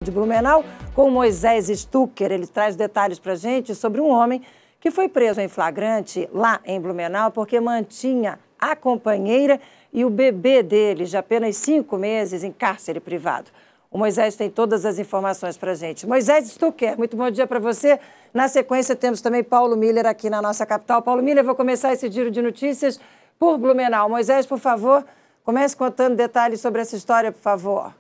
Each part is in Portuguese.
de Blumenau com Moisés Stucker. Ele traz detalhes para a gente sobre um homem que foi preso em flagrante lá em Blumenau porque mantinha a companheira e o bebê dele, de apenas 5 meses, em cárcere privado. O Moisés tem todas as informações para a gente. Moisés Stucker, muito bom dia para você. Na sequência, temos também Paulo Miller aqui na nossa capital. Paulo Miller, vou começar esse giro de notícias por Blumenau. Moisés, por favor, comece contando detalhes sobre essa história, por favor.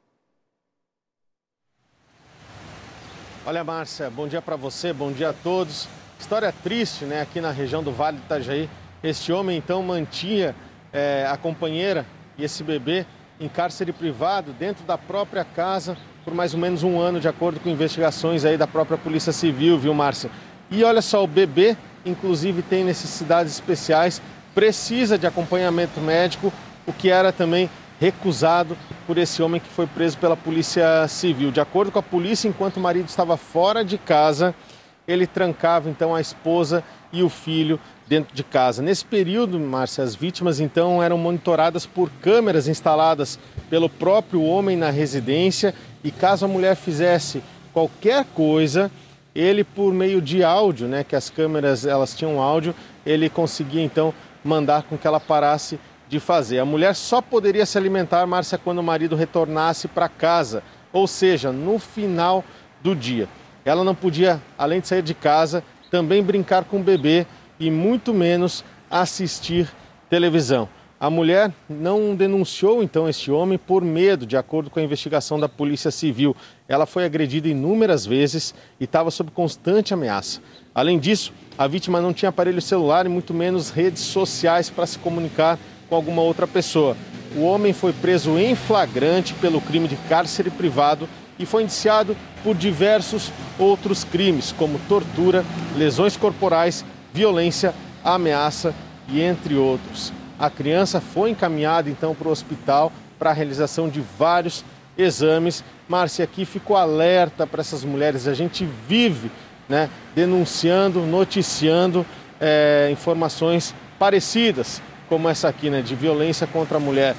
Olha, Márcia, bom dia para você, bom dia a todos. História triste, né, aqui na região do Vale do Itajaí. Este homem, então, mantinha a companheira e esse bebê em cárcere privado dentro da própria casa por mais ou menos 1 ano, de acordo com investigações aí da própria Polícia Civil, viu, Márcia? E olha só, o bebê, inclusive, tem necessidades especiais, precisa de acompanhamento médico, o que era também recusado por esse homem que foi preso pela Polícia Civil. De acordo com a polícia, enquanto o marido estava fora de casa, ele trancava então a esposa e o filho dentro de casa. Nesse período, Márcia, as vítimas então eram monitoradas por câmeras instaladas pelo próprio homem na residência e caso a mulher fizesse qualquer coisa, ele, por meio de áudio, né, que as câmeras elas tinham áudio, ele conseguia então mandar com que ela parasse de fazer. A mulher só poderia se alimentar, Márcia, quando o marido retornasse para casa, ou seja, no final do dia. Ela não podia, além de sair de casa, também brincar com o bebê e muito menos assistir televisão. A mulher não denunciou então este homem por medo, de acordo com a investigação da Polícia Civil. Ela foi agredida inúmeras vezes e estava sob constante ameaça. Além disso, a vítima não tinha aparelho celular e muito menos redes sociais para se comunicar com alguma outra pessoa. O homem foi preso em flagrante pelo crime de cárcere privado e foi indiciado por diversos outros crimes, como tortura, lesões corporais, violência, ameaça e entre outros. A criança foi encaminhada então para o hospital para a realização de vários exames. Márcia, aqui ficou alerta para essas mulheres. A gente vive, né, denunciando, noticiando informações parecidas, como essa aqui, né, de violência contra a mulher.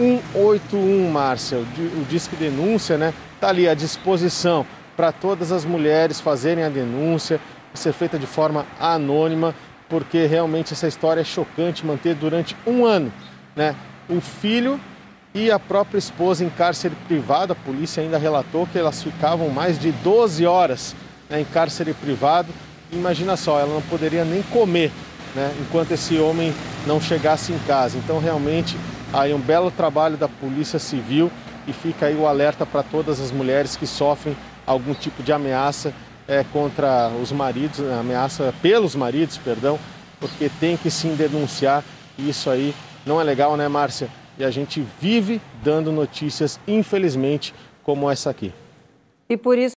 181, Márcia, o Disque Denúncia, né, está ali à disposição para todas as mulheres fazerem a denúncia, ser feita de forma anônima, porque realmente essa história é chocante, manter durante 1 ano, né, o filho e a própria esposa em cárcere privado. A polícia ainda relatou que elas ficavam mais de 12 horas, né, em cárcere privado. Imagina só, ela não poderia nem comer, né, enquanto esse homem não chegasse em casa. Então, realmente, aí um belo trabalho da Polícia Civil e fica aí o alerta para todas as mulheres que sofrem algum tipo de ameaça contra os maridos, ameaça pelos maridos, perdão, porque tem que sim denunciar. E isso aí não é legal, né, Márcia? E a gente vive dando notícias, infelizmente, como essa aqui. E por isso